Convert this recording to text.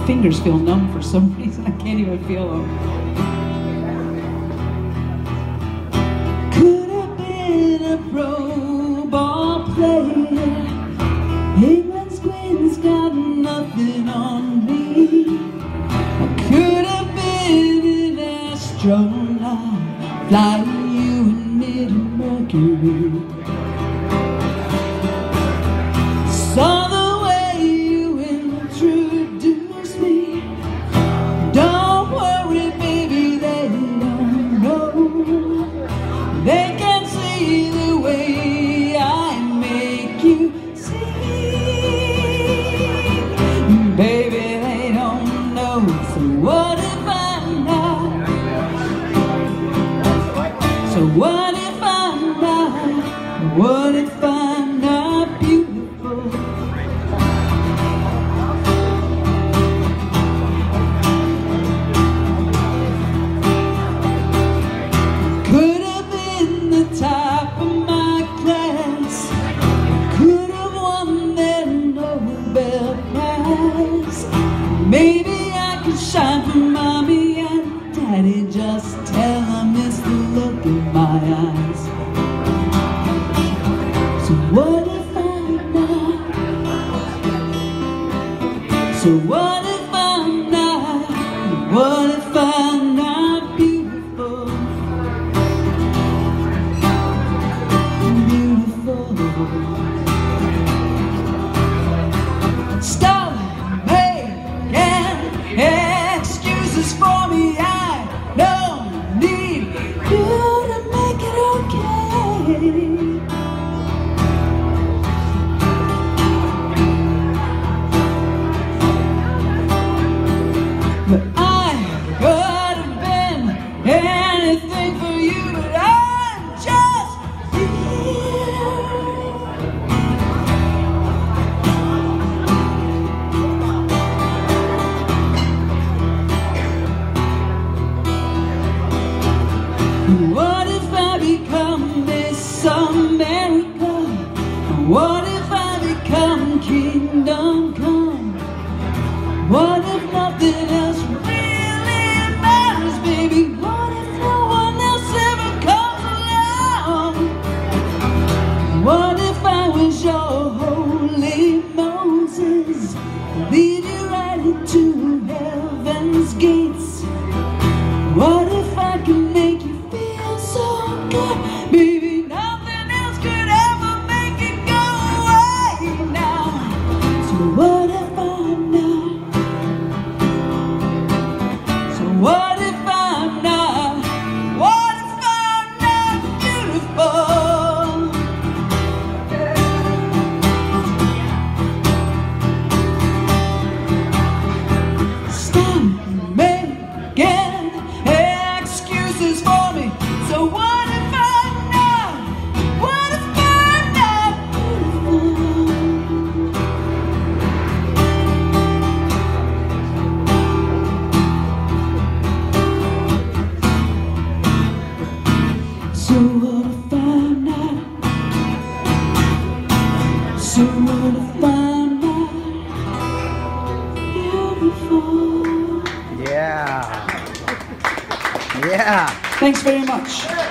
fingers feel numb for some reason. I can't even feel them. Could have been a pro ball player. England's queen's got nothing on me. I could have been an astronaut, flying you in mid-Mercury. Saw the way you introduced me. Don't worry, baby, they don't know. They can see the way I make you sing. Baby, they don't know. So what if I'm not? So what if I'm not? What if I'm not beautiful? Could have been the top of my class. Could have won that Nobel Prize. Maybe I could shine for mommy and daddy. Just tell them it's the look in my eyes. So what if I'm not? So what if I'm not? What if I'm not beautiful? Beautiful. Stop making excuses for me. I don't need you to make it okay. But I could have been anything for you, but I'm just here. What if I become Miss America? What if I become Kingdom Come? What if nothing else really matters, baby? What if no one else ever comes along? What if I was your holy Moses? Lead you right into heaven's gates. What if I can make you feel so good, baby? Nothing else could ever make it go away now. So what if I'm not? So what if I'm not? What if I'm not beautiful? Stop making excuses for me. So what if I'm not? What if I'm not beautiful? So what if I'm not? So what if I'm not beautiful? Yeah. Yeah. Thanks very much.